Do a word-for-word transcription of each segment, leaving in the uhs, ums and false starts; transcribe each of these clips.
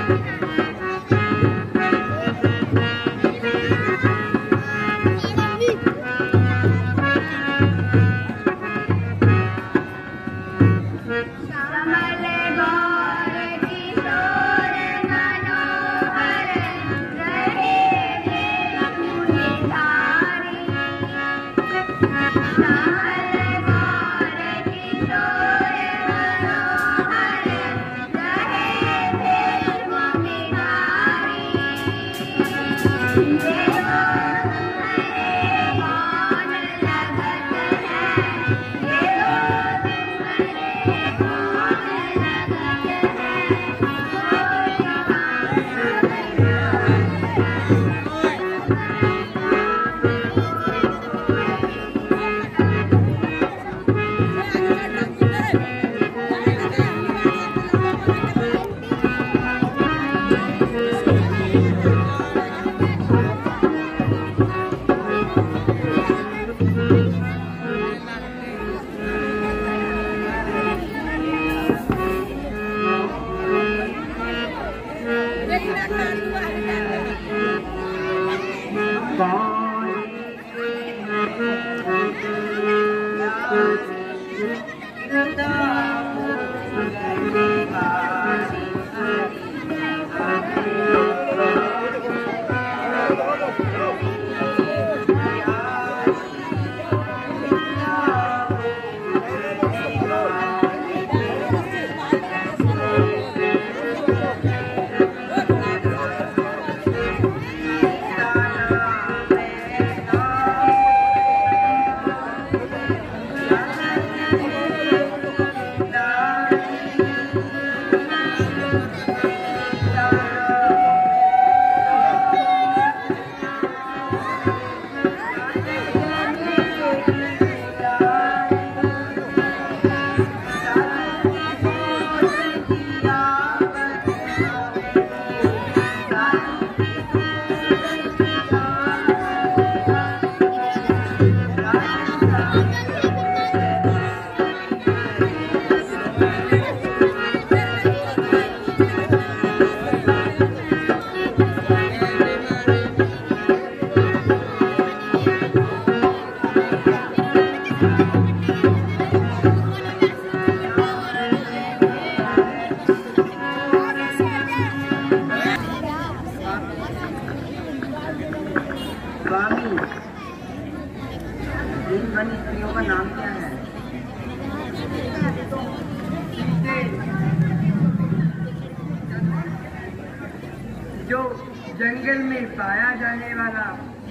जो जंगल में पाया जाने वाला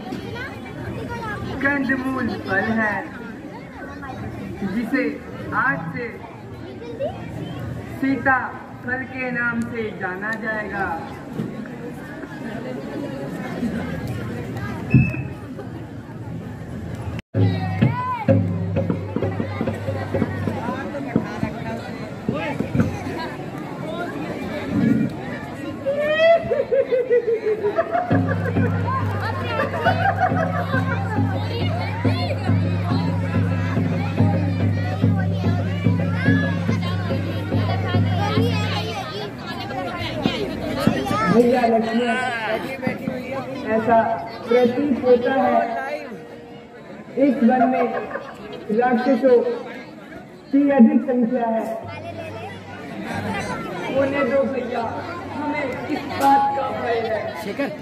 कंदमूल फल है, जिसे आज से सीता फल के नाम से जाना जाएगा। भैया लक्ष्मण, ऐसा प्रतीत होता है इस वन में राक्षसों की अधिक संख्या है। होने दो भैया, हमें किस बात का भय है। शेखर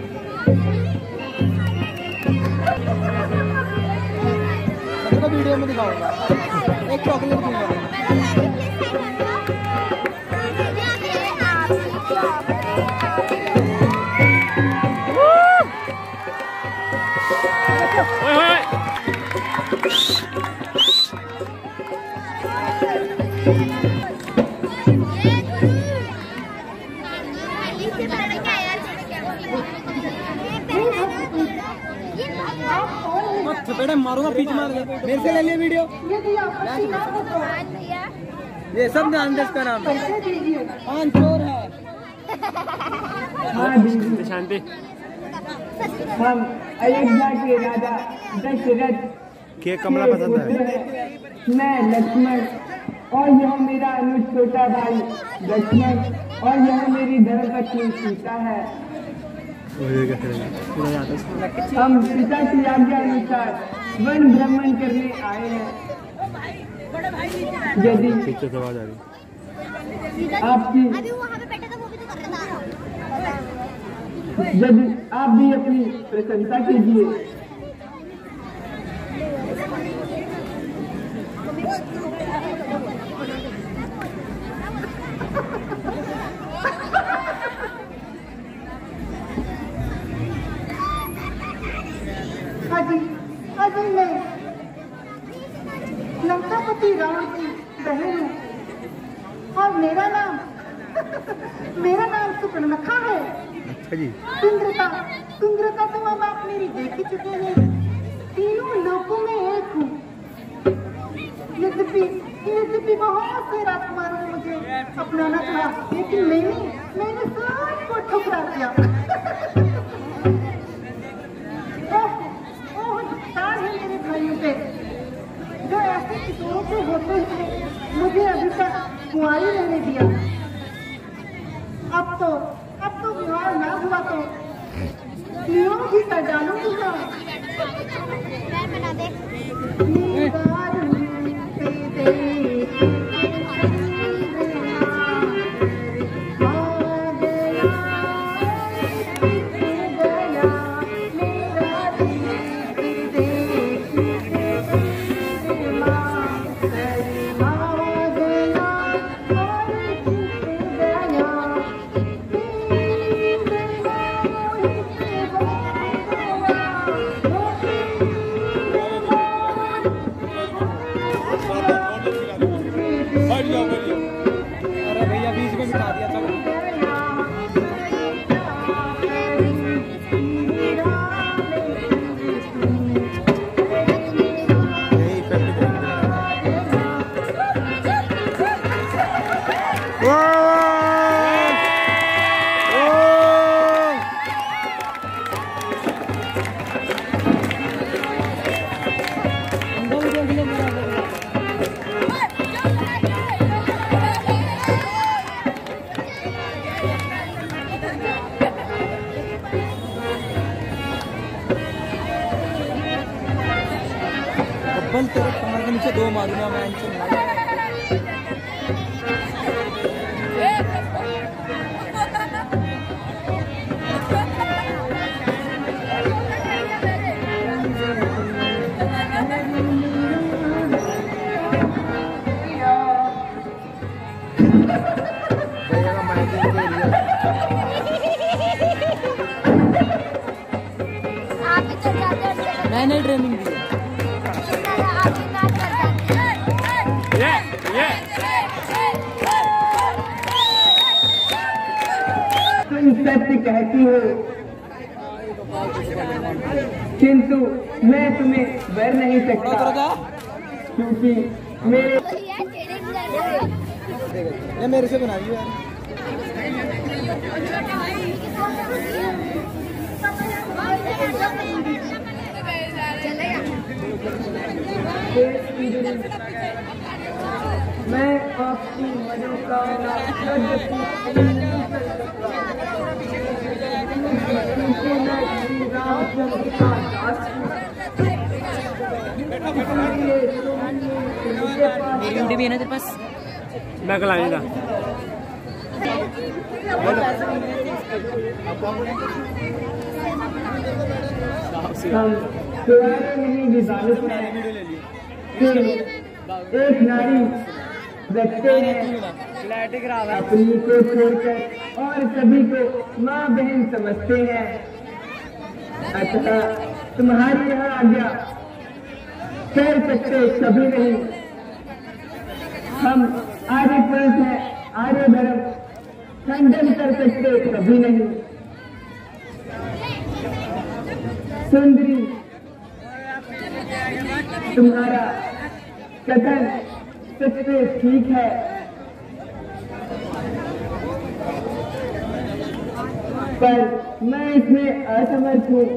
सबको वीडियो में दिखाऊंगा, एक चॉकलेट दूंगा। थपेड़े मारूंगा, पीछे मार दे। मेरे से ले लिया वीडियो। ये सब ध्यान दे, इसका नाम पान चोर है। शांति। हम अयोध्या के राजा दशरथ के कमला पसंद है। मैं लक्ष्मण और यह मेरा अनुज छोटा भाई लक्ष्मण। और यह मेरी धर्मपत्नी सीता है। हम पिता की आज्ञा अनुसार वन भ्रमण करने आए हैं। यदि आपकी यदि आप भी अपनी प्रशंसा कीजिए। अजी अजी मैं लंकापति रावण की बहन हूँ और मेरा नाम मेरा नाम सुपर्णखा है। अच्छा जी। सुंदरता सुंदरता तो अब आप मेरी देख ही चुके हैं। तीनों लोकों में एक हूँ। यद्यपि यद्यपि बहुत से राजकुमारों ने मुझे अपनाना चाहा, लेकिन मैंने मैंने सबको ठुकरा दिया। मेरे भाइयों पे जो ऐसे किशोरों को होते हैं मुझे अभी तक कुंवारी रहने दिया। अब तो अब तो विवाह ना हुआ तो क्यों ही कर डालूंगी ना। अरे भैया बीच में बिठा दिया था। बल तेरे कमर के नीचे दो मारूंगा मैं इनसे। मैंने ट्रेनिंग दी। तुम सत्य कहती हो, किंतु मैं तुम्हें वर नहीं सकता, क्योंकि मेरे ये मेरे से बनाइए यार। मैं आपकी मनोकामना मेरी भी है ना तेरे पास? मैं कल आएगा। हम तुम्हारे नहीं विवादित हैं कि एक नारी रखते हैं अपनी को छोड़कर और सभी को माँ बहन समझते हैं। अतः तुम्हारे यहाँ आज्ञा कर सकते कभी नहीं। हम आर्य पुरुष हैं, आर्य धर्म खंडन कर सकते कभी नहीं। सुंदरी तुम्हारा कथन सच से ठीक है, पर मैं इसमें असमर्थ हूँ।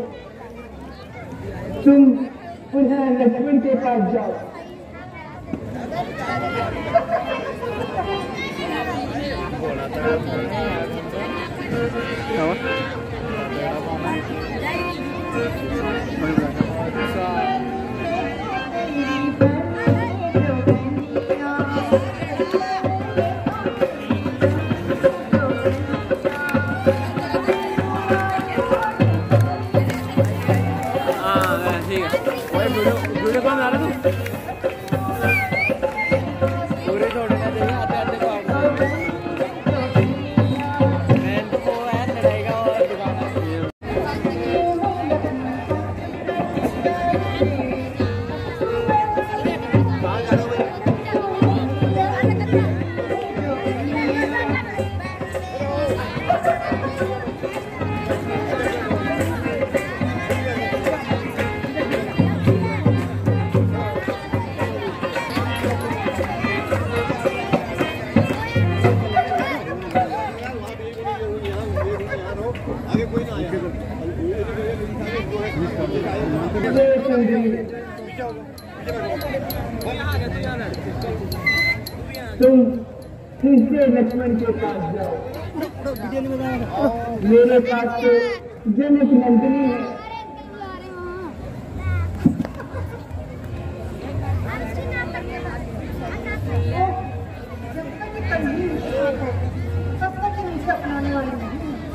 तुम पुनः लक्ष्मण के पास जाओ। बोला था वीडियो कौन आ रहा तू पूरे छोड़ना चाहिए आते आते को मैं तो है लड़ाएगा और दिखाना तुम फिर से लक्ष्मण के पास जाओ। मेरे पास तो जनक नंदिनी है। तब तक मुझे अपनाने वाली नहीं।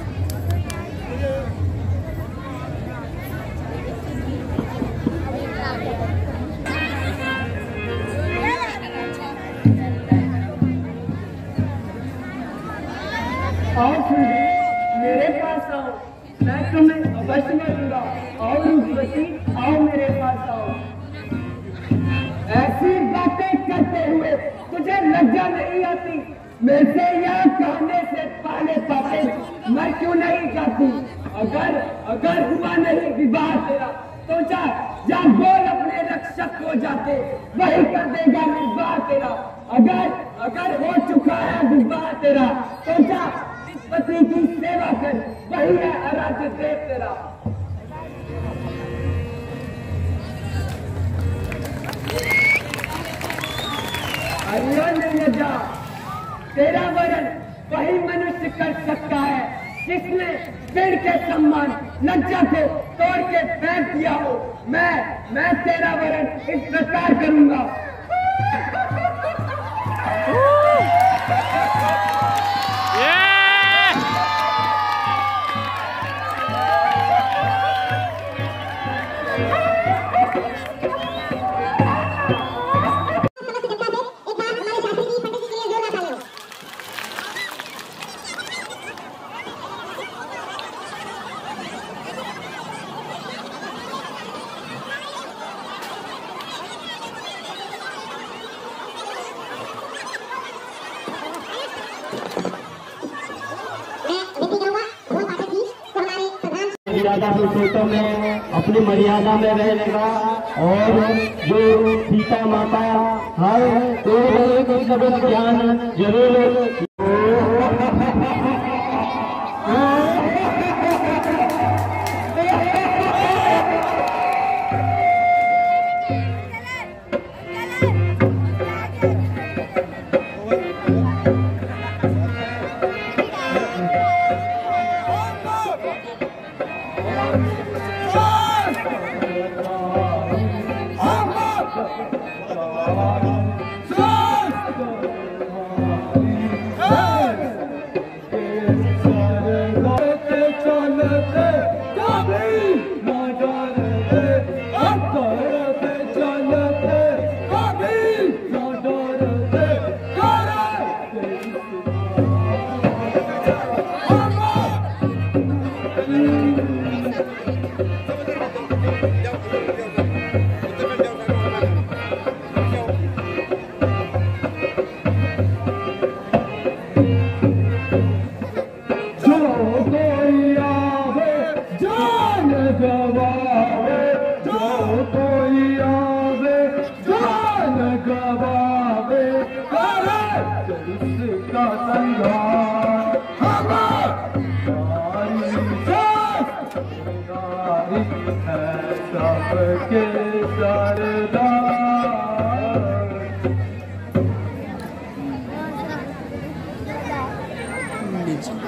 आओ सुंदरी, मेरे पास आओ, मैं तुम्हें अवश्य मिलूंगा। आओ रूपवती, आओ मेरे पास आओ। ऐसी बातें करते हुए तुझे लज्जा नहीं आती? मेरे से यह कहने से पहले पापे मैं क्यों नहीं जाती? अगर अगर हुआ नहीं विवाह तेरा तो जा जा बोल अपने रक्षक को जाते, वही कर देगा विवाह तेरा। अगर अगर हो चुका है विवाह तेरा तो जा पति की सेवा कर, वही है आराध्य देव तेरा। अरे नहीं जा, तेरा वरण वही मनुष्य कर सकता है जिसने पेड़ के सम्मान लज्जा को तोड़ के फेंक दिया हो। मैं मैं तेरा वरण इस प्रकार करूंगा। मर्यादा पुरुषोत्तम में अपनी मर्यादा में रहेगा और जो सीता माता हर तो सब ज्ञान जरूर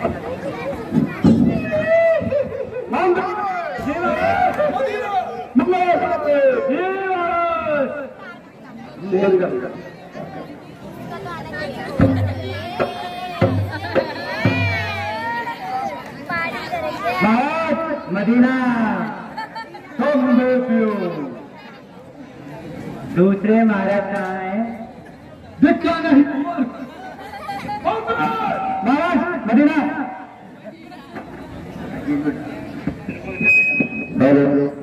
मदीना तुम दूसरे महाराज कहाँ है? दिखा नहीं महाराज मदीना। हेलो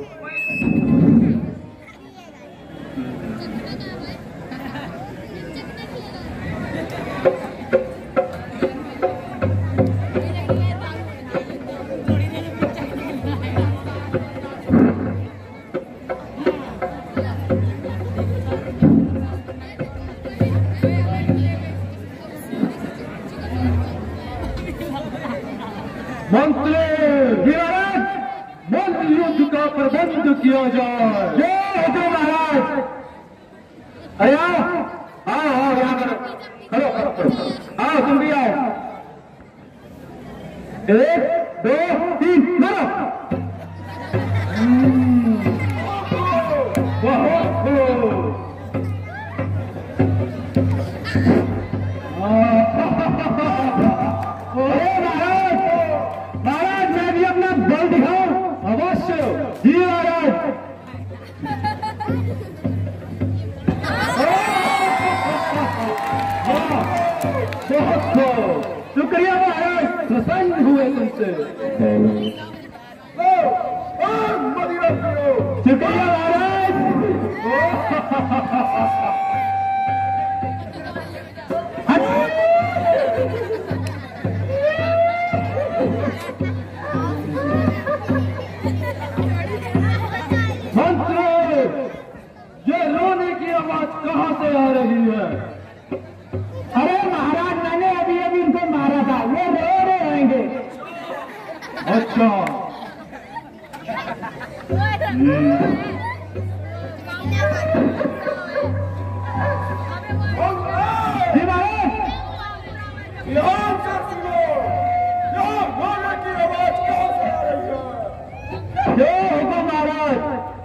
मंत्री मंत्री युद्ध का प्रबंध किया जाए। जय हो महाराज। अरे आओ आओ आओ यहाँ करो करो करो करो आओ तुम भी आओ। एक दो तीन मारो। बहुत खूब। अरे महाराज महाराज मैं भी अपना बल दिखाऊं। अवश्य जी महाराज। बहुत खूब शुक्रिया महाराज प्रसन्न हुए तुमसे। शुक्रिया महाराज। ये रोने की आवाज कहाँ से आ रही है? अरे महाराज मैंने अभी अभी इनको मारा था, वो रो रहे रहेंगे। अच्छा जी महाराज यहाँ से सुनो, यहाँ रोने की आवाज कहाँ से आ रही है? जो हुकुम महाराज।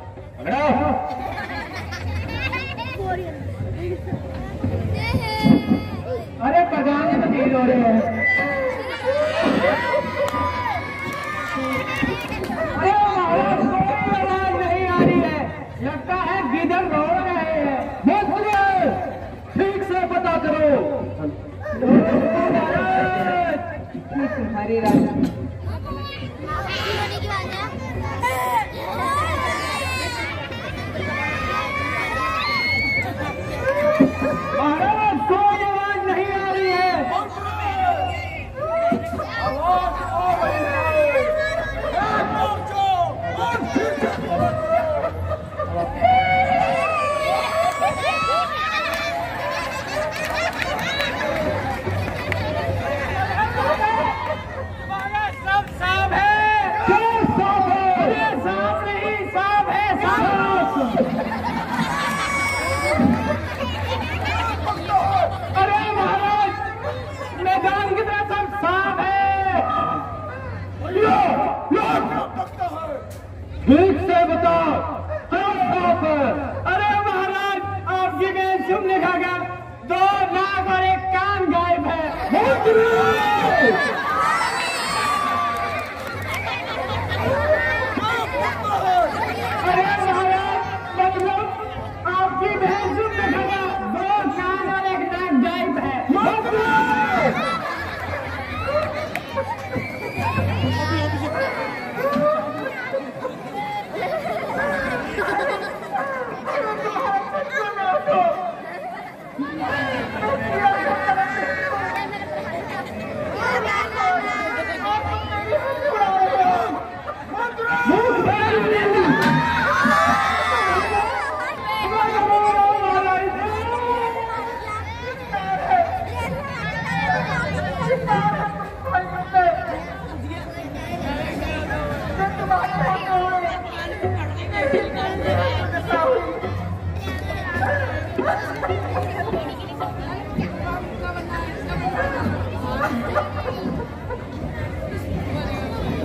अरे पगाने में नहीं रो रहे हैं। अरे महाराज कोई आवाज नहीं आ रही है, लगता है गिदड़ रो रहे हैं। मंत्री ठीक से पता करो। तुम्हारी राजा ठीक से बताओ सब साफ है। अरे महाराज आपकी गैस सुनने खा गया, दो नाक और एक कान गायब है। अरे महाराज मतलब आपकी बहन सुनने खा गया, दो कान और एक नाक गायब है। Oh,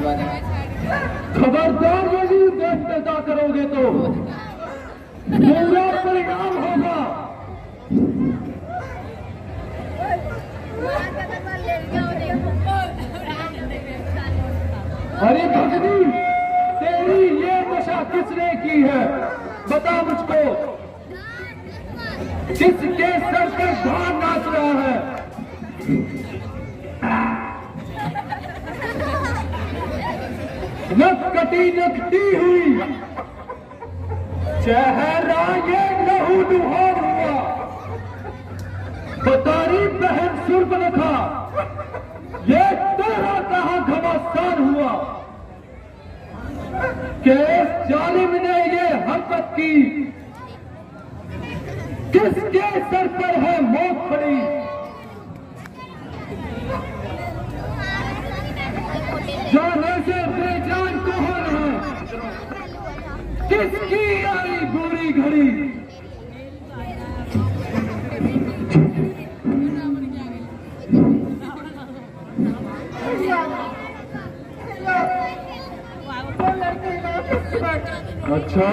खबरदार यदि व्यस्तता करोगे तो बुरा परिणाम होगा। अरे भगनी, तेरी ये दशा किसने की है बता मुझको। किसके सर पर धान नाच रहा है। नक कटी नकटी हुई, चेहरा ये लहू लुहार हुआ। बतारी बहन सुर्पनखा, ये तेरा कहां घमासान हुआ कि इस जालिम ने ये हरकत की। किसके सर पर है मौत पड़ी। जाने से बेजान कौन है, किसकी आई बुरी घड़ी। अच्छा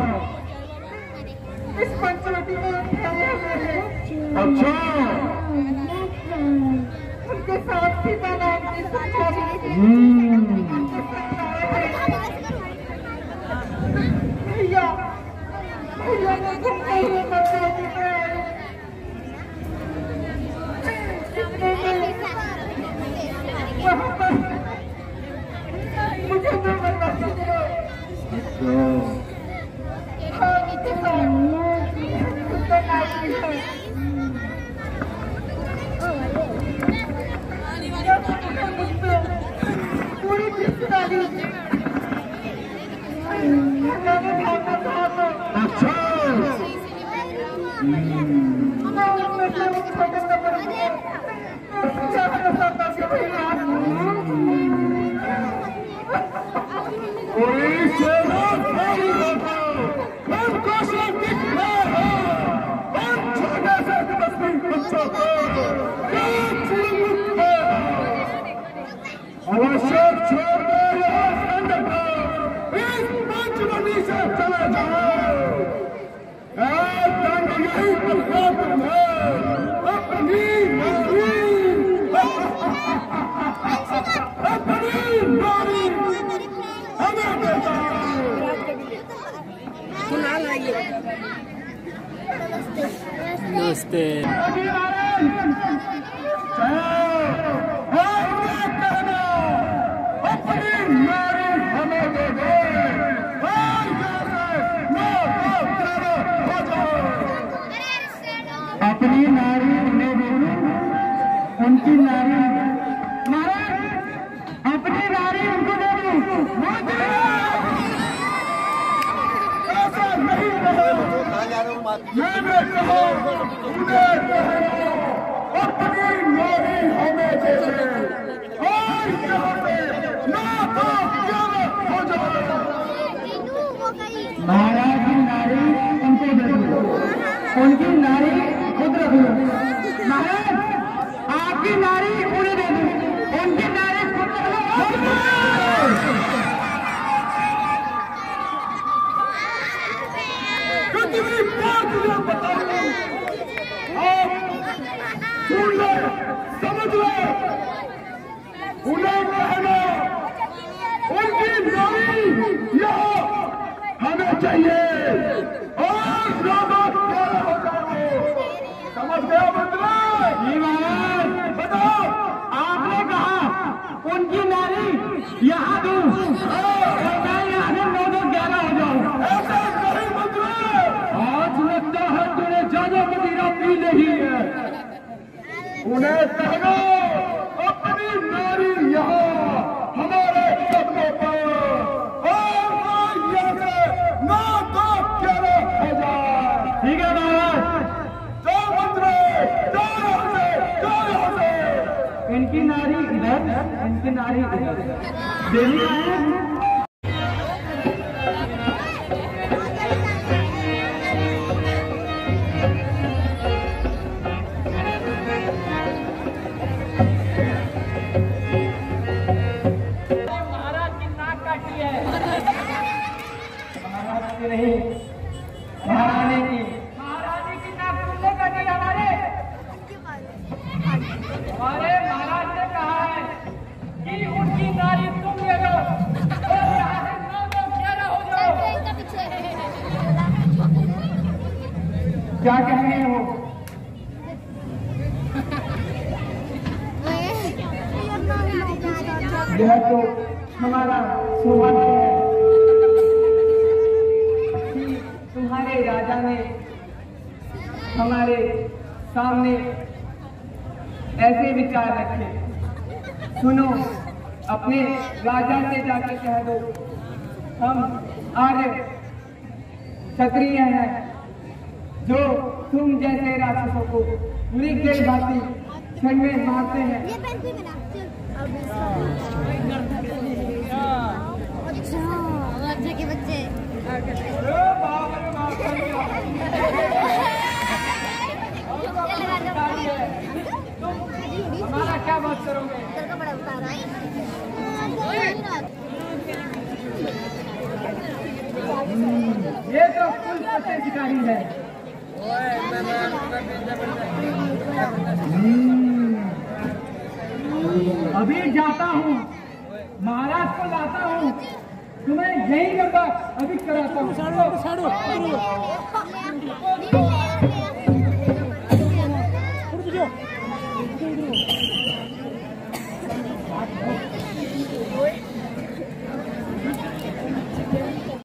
इस पंचवटी में अच्छा उनके साथ सीता नाम की सुंदरी भैया भैया ने घूमते हुए पंचवटी में आए। वहाँ पर मुझे न मरना चाहिए। पूरी रिश्तेदारी अच्छा आवश्यक छोड़ दो अंदर इस पंचवटी से चले जाओ। दंड यही प्रताप है अपनी नारी अपनी नारी हमें देता। नमस्ते। अपनी नारी हमें दे दे अपनी नारी उन्हें दे दो। उनकी नारी महाराज अपनी नारी उनको दे दो। ऐसा नहीं मैंने कहा अपनी नारी हमें दे दे और यहाँ पे ना तो हो जाए। महाराज की नारी उनको दे दो, उनकी नारी खुद रख लो। महाराज आपकी नारी उन्हें दे दो, उनकी नारी खुद रख लो। कितनी बार तुझे बताऊं, आप सुन लो समझ लो। उन्हें कहना उनकी नारी यहाँ हमें चाहिए और समझ गया मतलब। जी महाराज बताओ आपने कहा उनकी नारी यहाँ दूं मैं यहाँ से नौ दो ग्यारह हो जाऊँ। ऐसा नहीं मतलब। आज लगता है तूने ज्यादा मदिरा पी नहीं है। उन्हें कहना अपनी नारी यहाँ हमारे कदमों पर और यहाँ से नौ दो ग्यारह हो जाए। ठीक है महाराज जाओ मंत्री जाओ यहाँ से जाओ यहाँ से। इनकी नारी इधर इनकी नारी इधर देवी है। की नहीं, महारानी की। महारानी की नाक खुलने का नहीं हमारे हमारे महाराज ने कहा है कि उनकी नारी तुम ले लो और यहाँ से नौ नौ ग्यारह हो जाओ। क्या कह रहे हो? यह तो हमारा सौभाग्य है कि तुम्हारे राजा ने हमारे सामने ऐसे विचार रखे। सुनो, अपने राजा से जाकर कह दो हम आर्य क्षत्रिय हैं जो तुम जैसे राक्षसों को बुरी के भांति क्षण में मारते हैं। अच्छा के बच्चे हमारा क्या बात करोगे? बड़ा उतारा ये तो कुल पत्ते शिकारी है। अभी जाता हूँ, महाराज को लाता हूँ, तुम्हें यही नंबर अभी कराता हूँ।